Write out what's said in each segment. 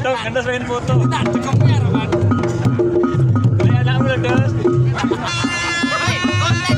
Dong, Anda pengen foto. Tak cekongnya, Roman. Beli anak meledos. Hei, konten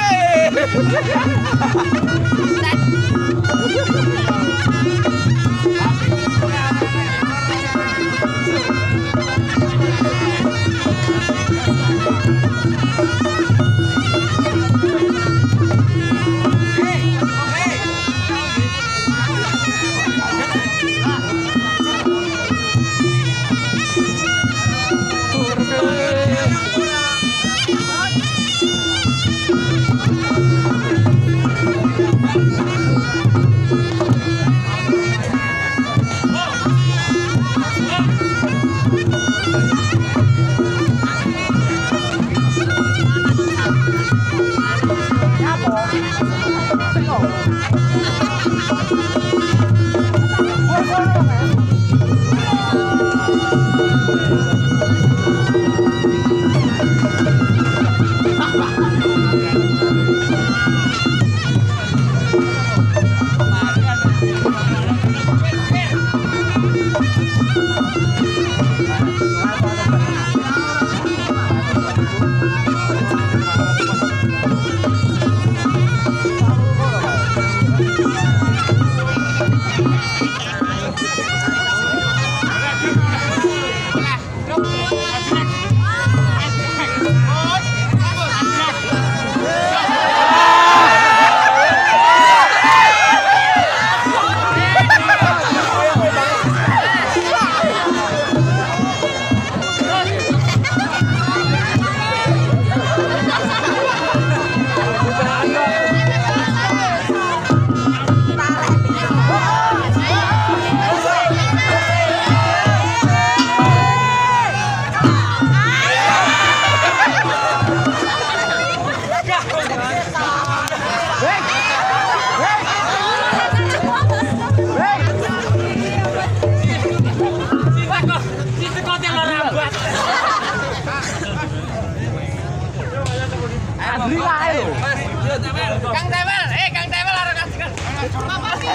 Kang Tewel harus kasihkan. Apa sih?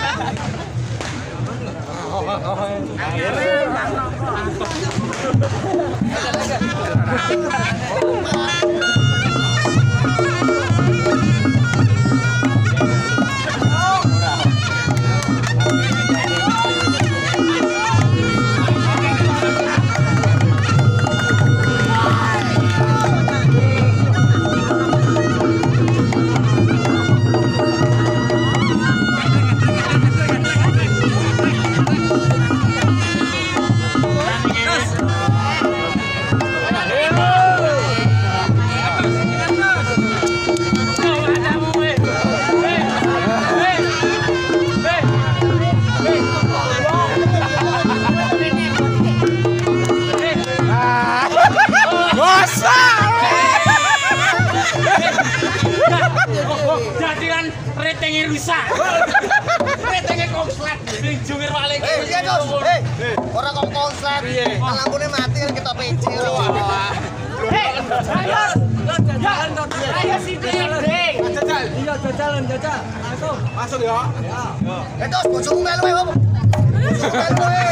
Jadi kan ratingnya rusak. Ratingnya konslet. Jungkir balik. Iya Dos. Orang kok konslet. Lampunya mati kan kita PC. Ayo sini ding. Jajal. Iya, jajalan, jajal. Masuk. Masuk ya. Ya. Dos, bojomu melu wae, Om. Bojomu melu wae.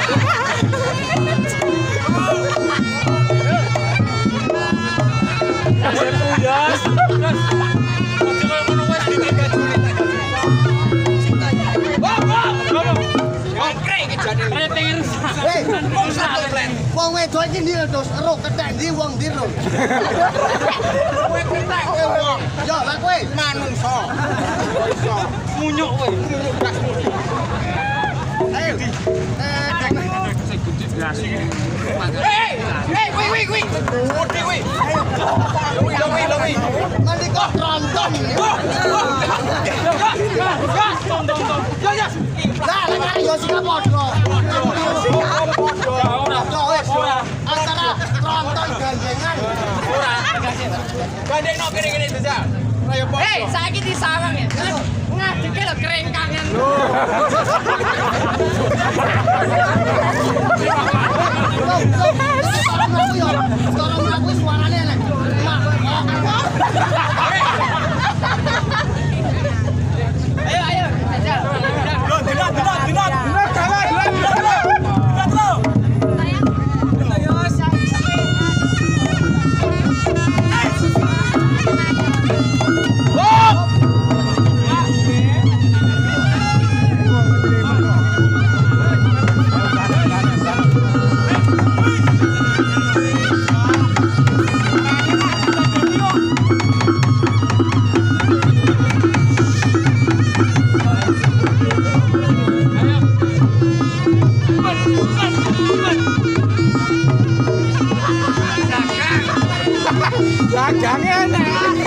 Yes. Wong wedok iki ndi Dos? Ero kethek ndi wong ndi lho. Kowe kethek wong. Yo, lah kowe manungsa. Iso. Munyuk kowe. Ayo. Wih. Udah, wih. Nanti kok tronton ini. Lah, lek yo sing padha. Antara tronton gandengan. Gandeng kene-kene Jajal. Hei, saiki disawang ya. Ngadeke lho kerengkangan. Tolong aku suarane nek. Ayo, Jajal. Dinat. Dagangnya enak.